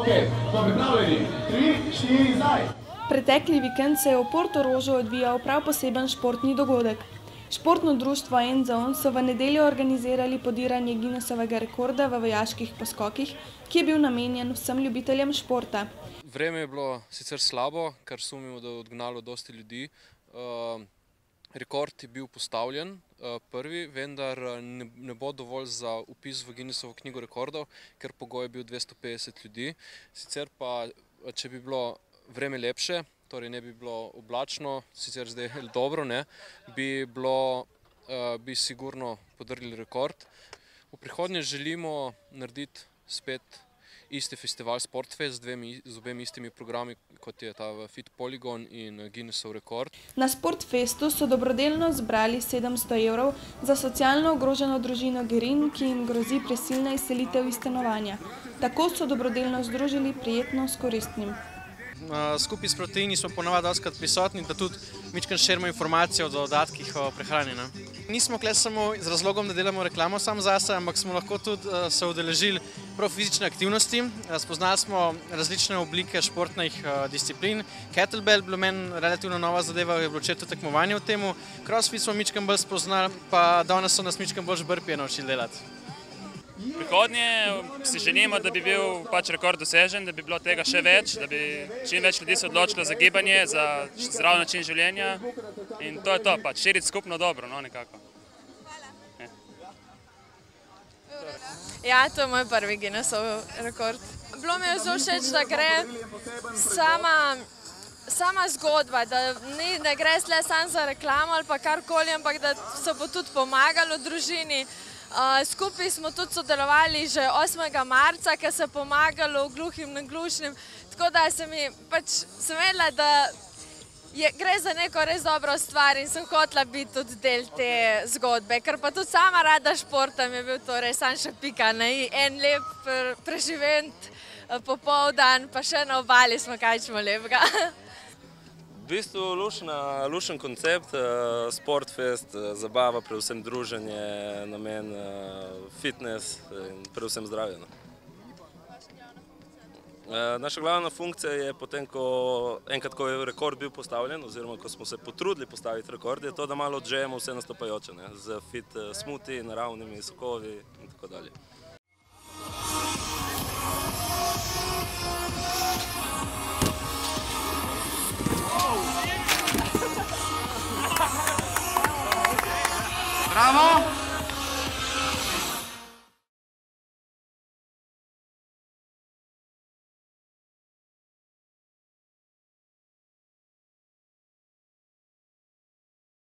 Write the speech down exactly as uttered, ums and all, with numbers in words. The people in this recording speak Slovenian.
smo pripravljeni. Tri, štiri, zdaj. Pretekli vikend se je v Portorožu odvijal prav poseben športni dogodek. Športno društvo End Zone so v nedeljo organizirali podiranje Guinnessovega rekorda v vojaških poskokih, ki je bil namenjen vsem ljubiteljem športa. Vreme je bilo sicer slabo, kar sumimo, da je odgnalo dosti ljudi. Rekord je bil postavljen prvi, vendar ne bo dovolj za vpis v Guinnessovo knjigo rekordov, ker pogoj je bil dvesto petdeset ljudi. Sicer pa, če bi bilo vreme lepše, torej ne bi bilo oblačno, sicer zdaj je dobro, ne, bi bilo, bi sigurno podrli rekord. V prihodnje želimo narediti spet isti festival Sportfest z, dvemi, z obemi istimi programi, kot je ta Fit Polygon in Guinnessov rekord. Na Sportfestu so dobrodelno zbrali sedemsto evrov za socialno ogroženo družino Gerin, ki jim grozi prisilna izselitev iz stanovanja. Tako so dobrodelno združili prijetno s koristnim. Skupaj s Proteini smo ponavadi dostikrat prisotni, da tudi mičkeno širimo informacije o dodatkih o prehrani. Nismo tukaj samo z razlogom, da delamo reklamo sam zase, ampak smo lahko tudi se udeležili prav fizične aktivnosti. Spoznali smo različne oblike športnih disciplin. Kettlebell je bilo meni relativno nova zadeva, je bilo četo tekmovanje v temu. Crossfit smo mičkeno bolj spoznali, pa danes so nas mičkeno bolj burpeje naučili delati. Prihodnje si želimo, da bi bil pač rekord dosežen, da bi bilo tega še več, da bi čim več ljudi se odločilo za gibanje, za zdrav način življenja in to je to, pač širiti skupno dobro, no, nekako. Ja, to je moj prvi Guinnessov rekord. Bilo mi je zelo všeč, da gre sama, sama zgodba, da ne gre le samo za reklamo ali pa karkoli, ampak da se bo tudi pomagalo družini. Skupaj smo tudi sodelovali že osmega marca, ko se je pomagalo gluhim in glušnim, tako da sem pač sem vedela, da gre za neko res dobro stvar in sem hotela biti tudi del te zgodbe, ker pa tudi sama rada športam, je bil to res samo še pika na i, en lep preživent popoldan, pa še na obali smo kaj čemo lepega. V bistvu lušen koncept, Sportfest, zabava, predvsem druženje, namen fitness in predvsem zdravje. Naša glavna funkcija je potem, ko enkrat, ko je rekord bil postavljen, oziroma ko smo se potrudili postaviti rekord, je to, da malo odžejemo vse nastopajoče, z fit smuti, naravnimi sokovi in tako dalje.